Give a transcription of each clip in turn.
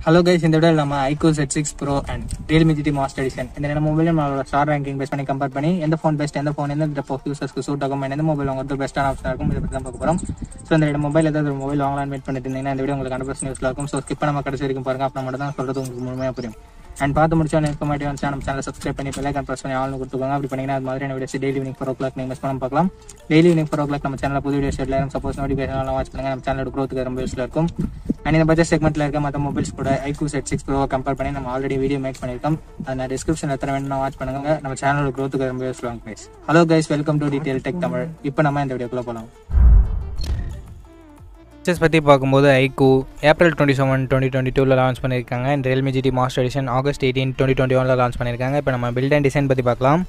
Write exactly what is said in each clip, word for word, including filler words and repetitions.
Hello guys, in the video நம்ம iqoo Z six Pro and realme G T Master Edition இந்த ரெண்டு மொபைலும் நம்மளோட ஸ்டார் ரேங்கிங் பேஸ் பண்ணி கம்பேர் பண்ணி எந்த ஃபோன் பெஸ்ட் எந்த ஃபோன் எந்த டைப் ஆஃப் யூசர்ஸ்க்கு சூட் ஆகும் எந்த மொபைல் உங்களுக்கு பெஸ்ட்டான ஆப்ஷனா இருக்கும் இத பத்தி தான் பார்க்க போறோம். சோ இந்த ரெண்டு மொபைல் ஏதாவது ஒரு மொபைல் வாங்கலாம்னு வெயிட் பண்ணிட்டு இருந்தீங்கன்னா இந்த வீடியோ உங்களுக்கு ஹண்ட்ரட் பர்சன்ட் யூஸ்ஃபுல்லா இருக்கும். சோ ஸ்கிப் பண்ணாம கடைசி வரைக்கும் பாருங்க, அப்ப மட்டும் தான் சொல்றது உங்களுக்கு முழுமையா புரியும். அண்ட் பார்த்து முடிச்சா இன்ஃபர்மேட்டிவ் வந்து நம்ம சேனலை சப்ஸ்கிரைப் பண்ணி பெல் ஐகான் பிரஸ் பண்ணி ஆல்னு கொடுத்துக்கோங்க. அப்படி பண்ணீங்கன்னா அது மாதிரியான videos daily evening four o'clock நீங்க மிஸ் பண்ணாம பார்க்கலாம். Daily evening four o'clock நம்ம சேனல்ல புது வீடியோஸ் எல்லாம் சப்போஸ் நோட்டிஃபிகேஷன் எல்லாம் வாட்ச் பண்ணுங்க. நம்ம சேனலோட growth-க்கு ரொம்ப யூஸ்ஃபுல்லா இருக்கும். அண்ட் இந்த பட்ஜெட் செக்மெண்ட்ல இருக்க மற்ற மொபைல்ஸ் கூட iqoo Z six Pro compare பண்ணி நம்ம ஆல்ரெடி வீடியோ மேக் பண்ணிருக்கோம். அதை டிஸ்கிரிப்ஷன்ல எத்தனை வேணும்னா வாட்ச் பண்ணுங்க. நம்ம சேனலோட growth-க்கு ரொம்ப யூஸ்ஃபுல்லா இருக்கும் guys. Hello guys, welcome to detail tech Tamil. இப்போ நம்ம இந்த வீடியோக்குள்ள போலாம். ஃபீச்சர்ஸ் பற்றி பார்க்கும்போது iqoo April twenty seven twenty twenty டூவில் லான்ச் பண்ணியிருக்காங்க. And realme G T Master Edition August eighteen twenty twenty ஒன்ல லான்ச் பண்ணியிருக்காங்க. இப்போ நம்ம பில்ட் அண்ட் டிசைன் பற்றி பார்க்கலாம்.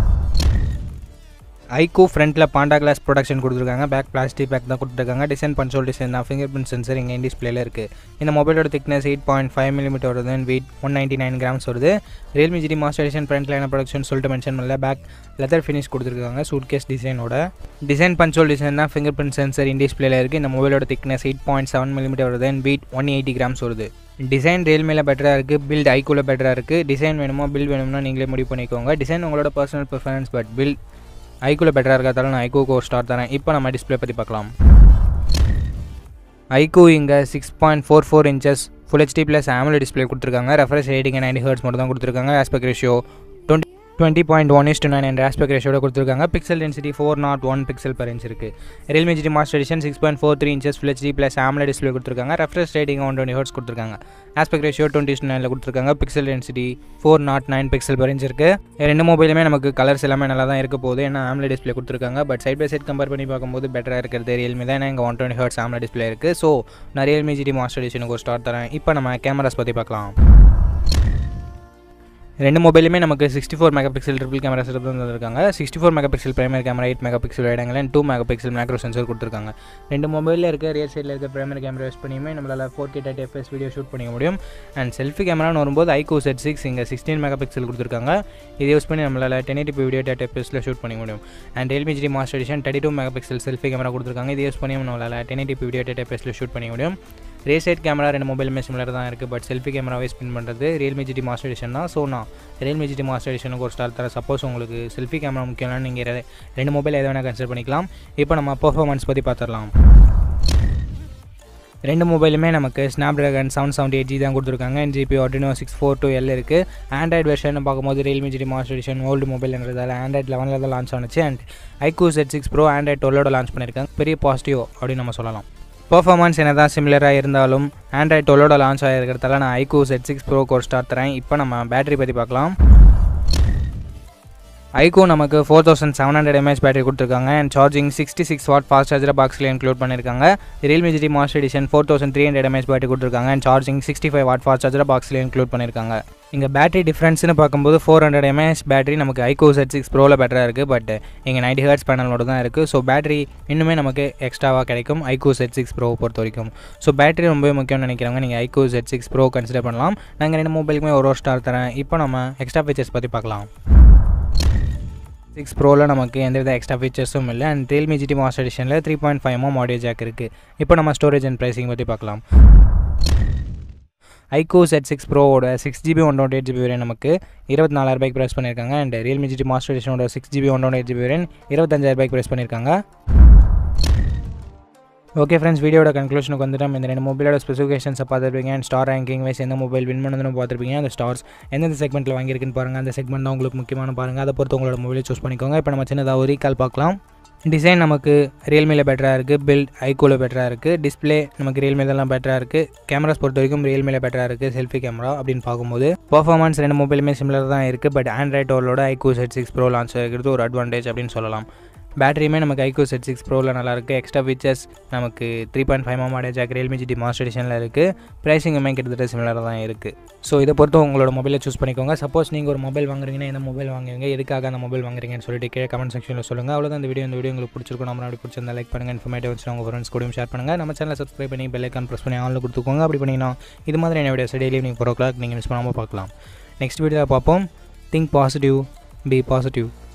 iqoo ஃப்ரண்ட்டில் பாண்டா கிளாஸ் ப்ரொடக்ஷன் கொடுத்துருக்காங்க. பேக் பிளாஸ்டிக் பேக் தான் கொடுத்துருக்காங்க. டிசைன் பன்சோல் டிசைன் தான். ஃபிங்கர் பிரிண்ட் சென்சர் இங்கே டிஸ்பிளேல இருக்குது. இந்த மொபைலோட thickness eight point five millimetre வருது. And weight one ninety nine grams வருது. realme G T Master Edition ஃப்ரண்ட்டில் என்ன ப்ரொடக்ஷன் சொல்லிட்டு மென்ஷன் பண்ணல. பேக் லெதர் ஃபினிஷ் கொடுத்துருக்காங்க சூட் கேஸ் டிசைனோட. டிசைன் பன்சோல் டிசைன் தான். ஃபிங்கர் பிரிண்ட் சென்சர் இன் டிஸ்பிளேல இருக்குது. இந்த மொபைலோட thickness eight point seven millimetre வருது. And weight one eighty grams வருது. டிசைன் realmeல பெட்டராக இருக்குது, பில்ட் iqooல பெட்டராக இருக்குது. டிசைன் வேணுமோ பில்ட் வேணும்னா நீங்களே முடிவு பண்ணிக்கோங்க. டிசைன் உங்களோட பர்சனல் ப்ரிஃபரன்ஸ், பட் பில்ட் iqooல பெட்டராக இருக்கிறதால நான் iqooக்கு ஒரு ஸ்டார் தரேன். இப்போ நம்ம டிஸ்பிளே பற்றி பார்க்கலாம். iqoo இங்கே six point four four inches full HD plus AMOLED display கொடுத்துருக்காங்க. ரெஃப்ரெஷ் ரேட்டிங் நைன்டி ஹெர்ட்ஸ் மட்டும் தான் கொடுத்துருக்காங்க. Aspect ratio twenty twenty point one is to nine என்ற ஆஸ்பெக்ட் ரேஷியோட கொடுத்துருக்காங்க. Pixel density four nought one pixel per inch இருக்குது. realme G T Master Edition six point four three inches full HD plus AMOLED display கொடுத்துருக்காங்க. Refresh rating one twenty hertz கொடுத்துருக்காங்க. Aspect ratio twenty is நைனில் கொடுத்துருக்காங்க. Pixel density four nought nine pixel per inch இருக்குது. ரெண்டு மொபைலுமே நமக்கு colours எல்லாமே நல்லா தான் இருக்க போகுது. ஏன்னா AMOLED டிஸ்பிளே கொடுத்துருக்காங்க. But side by side compare பண்ணி பார்க்கும்போது பெட்டராக இருக்கிறது realme தான். ஏன்னா இங்கே one twenty hertz AMOLED display இருக்குது. ஸோ நான் realme G T Master Editionக்கு ஒரு ஸ்டார் தரேன். இப்போ நம்ம கேமராஸ் பற்றி பார்க்கலாம். ரெண்டு மொபைலுமே நமக்கு sixty four megapixel triple camera setup தான் தந்திருக்காங்க. Sixty four megapixel primary camera, eight megapixel வைடங்கள் and two mega pixel macro sensor கொடுத்துருக்காங்க. ரெண்டு மொபைலில் இருக்க ரியர் சைடில் இருக்க பிரைமரி கேமரா யூஸ் பண்ணியுமே நம்மளால் four K thirty FPS video shoot பண்ணிக்க முடியும். அண்ட் செல்ஃபி கேமரான்னு வரும்போது iqoo Z சிக்ஸ் இங்கே சிக்ஸ்டீன் மெகா பிக்சல் கொடுத்துருக்காங்க. இதை யூஸ் பண்ணி நம்மளால் டென் எயிட்டி வீடியோ தேர்ட்டி எஃப்எஸில் ஷூட் பண்ணிக்க முடியும். And realme G T Master Edition thirty two mega pixel selfie camera கொடுத்துருக்காங்க. இதை யூஸ் பண்ணி நம்மளால் டென் எயிட்டி வீடியோ தேர்ட்டி எஃப்எஸில் ஷூட் பண்ணிக்க முடியும். ரே சைட் கேமரா ரெண்டு மொபைலுமே சிமிலர் தான் இருக்குது. பட் செல்ஃபி கேமராவே ஸ்பின் பண்ணுறது realme G T Master Edition தான். ஸோ நான் realme G T Master Editionக்கு ஒரு ஸ்டார் தர. சப்போஸ் உங்களுக்கு செல்ஃபி கேமரா முக்கியம்னா நீங்கள் ரெண்டு மொபைல் எதை வேணால் கன்சிடர் பண்ணிக்கலாம். இப்போ நம்ம பர்ஃபார்மன்ஸ் பற்றி பார்த்துடலாம். ரெண்டு மொபைலுமே நமக்கு Snapdragon seven seventy eight G தான் கொடுத்துருக்காங்க. And GPU Adreno six four two L இருக்குது. ஆண்ட்ராய்டு வெர்ஷன் பார்க்கும்போது realme G T Master Edition old மொபைல்ன்றதால ஆண்ட்ராய்டு லெவனில் தான் லான்ச் ஆனிச்சு. And iqoo Z six Pro Android டுவெல்லோட லான்ச் பண்ணியிருக்காங்க. பெரிய பாசிட்டிவ் அப்படின்னு நம்ம சொல்லலாம். பர்ஃபார்மன்ஸ் என்ன தான் சிமிலராக இருந்தாலும் ஆண்ட்ராய்டு டுவெல்லோட லான்ச் ஆகிருக்கிறதால நான் iqoo Z சிக்ஸ் Pro ஒரு ஸ்டார் தரேன். இப்போ நம்ம பேட்டரி பற்றி பார்க்கலாம். iqoo நமக்கு four thousand seven hundred mAh battery கொடுத்துருக்காங்க. And charging sixty six watt fast சார்ஜரை பாக்ஸில் இன்க்ளூட் பண்ணியிருக்காங்க. realme G T Master Edition four thousand three hundred mAh battery கொடுத்துருக்காங்க. And charging sixty five watt fast சார்ஜரை பாக்ஸில் include பண்ணியிருக்காங்க. இங்கே battery டிஃப்ரென்ஸ்னு பார்க்கும்போது ஃபோர் ஹண்ட்ரட் எம்ஏஹெச் பேட்டரி நமக்கு iqoo Z சிக்ஸ் Proவில் பெட்டராக இருக்குது. பட் இங்கே நைன்டி ஹெர்ட்ஸ் பேனலோட தான் இருக்குது. ஸோ பேட்டரி இன்னுமே நமக்கு எக்ஸ்ட்ராவாக கிடைக்கும் iqoo Z சிக்ஸ் Pro பொறுத்த வரைக்கும். ஸோ பேட்டரி ரொம்பவே முக்கியம்னு நினைக்கிறவங்க நீங்கள் iqoo Z six Pro consider பண்ணலாம். நாங்கள் ரெண்டு மொபைலுக்குமே ஒரு ஒரு ஸ்டார் தரேன். இப்போ நம்ம எக்ஸ்ட்ரா ஃபீச்சர்ஸ் பற்றி பார்க்கலாம். சிக்ஸ் ப்ரோவில் நமக்கு எந்தவித எக்ஸ்ட்ரா ஃபீச்சர்ஸும் இல்லை. And realme G T Master Editionல three point five mm audio jack இருக்குது. இப்போ நம்ம ஸ்டோரேஜ் அண்ட் ப்ரைஸிங் பற்றி பார்க்கலாம். iqoo Z சிக்ஸ் Proவோட six GB one twenty eight GB variant நமக்கு இருபத்தி நாலாயிரம் ரூபாய்க்கு ப்ரைஸ் பண்ணியிருக்காங்க. And realme G T Master Editionோட six GB one twenty eight GB variant இருபத்தஞ்சாயிரம் ரூபாய்க்கு ப்ரைஸ் பண்ணியிருக்காங்க. ஓகே ஃப்ரெண்ட்ஸ், வீடியோட கன்க்ளூஷனுக்கு வந்துட்டோம். இந்த ரெண்டு மொபைலோட ஸ்பெசிஃபிகேஷன்ஸை பார்த்துருப்பீங்க. அண்ட் ஸ்டார் ரேங்கிங் வைஸ் எந்த மொபைல் வின் பண்ணதுன்னு பார்த்துருப்பீங்க. அந்த ஸ்டார்ஸ் எந்தெந்த செக்மெண்ட்டில் வாங்கியிருக்குன்னு பாருங்கள். அந்த செக்மெண்ட் தான் உங்களுக்கு முக்கியமான பாருங்கள். அதை பொறுத்து உங்களோட மொபைலை சூஸ் பண்ணிக்கோங்க. இப்போ நம்ம சின்னதாக ஒரு ரீகால் பார்க்கலாம். டிசைன் நமக்கு realmeல பெட்டராக இருக்குது. பில்ட் iqooல பெட்டராக இருக்குது. டிஸ்பிளே நமக்கு realme தான் பெட்டராக இருக்குது. கேமராஸ் பொறுத்த வரைக்கும் realmeல பெட்டராக இருக்குது. செல்ஃபி கேமரா அப்படின்னு பார்க்கும்போது பர்ஃபார்மன்ஸ் ரெண்டு மொபைலுமே சிமிலர் தான் இருக்குது. பட் ஆண்ட்ராய்டு டுவெல்லோட iqoo Z six Pro launch ஆகிறது ஒரு அட்வான்டேஜ் அப்படின்னு சொல்லலாம். பேட்டரியுமே நமக்கு iqoo Z சிக்ஸ் Proவில் நல்லாயிருக்கு. எக்ஸ்ட்ரா ஃபீச்சர்ஸ் நமக்கு three point five mm audio jack realme G T Master Editionல இருக்குது. ப்ரைஸிங்குமே கிட்டத்தட்ட சிமிலராக தான் இருக்குது. ஸோ இதை பொறுத்து உங்களோட மொபைலை சூஸ் பண்ணிக்கோங்க. சப்போஸ் நீங்கள் ஒரு மொபைல் வாங்குறீங்கன்னா எந்த மொபைல் வாங்குவீங்க, எதுக்காக அந்த மொபைல் வாங்குறீங்கன்னு சொல்லிட்டு கீழே கமெண்ட் செக்ஷனில் சொல்லுங்கள். அவ்வளோதான் இந்த வீடியோ. இந்த வீடியோ உங்களுக்கு பிடிச்சிருக்கும். நம்ம அப்படி பிடிச்சிருந்தா லைக் பண்ணுங்கள். இன்ஃபர்மேட்டிவ் வச்சு உங்கள் ஃப்ரெண்ட்ஸ் கூடயும் ஷேர் பண்ணுங்கள். நம்ம சேனலை சப்ஸ்கிரைப் பண்ணி பெல் ஐகான் ப்ரெஸ் பண்ணி ஆன்ல கொடுத்துக்கோங்க. அப்படி பண்ணிங்கன்னா இது மாதிரி என்ன videos daily evening four o'clock நீங்கள் மிஸ் பண்ணாமல் பார்க்கலாம். நெக்ஸ்ட் வீடியோவில் பார்ப்போம். Think positive, be positive.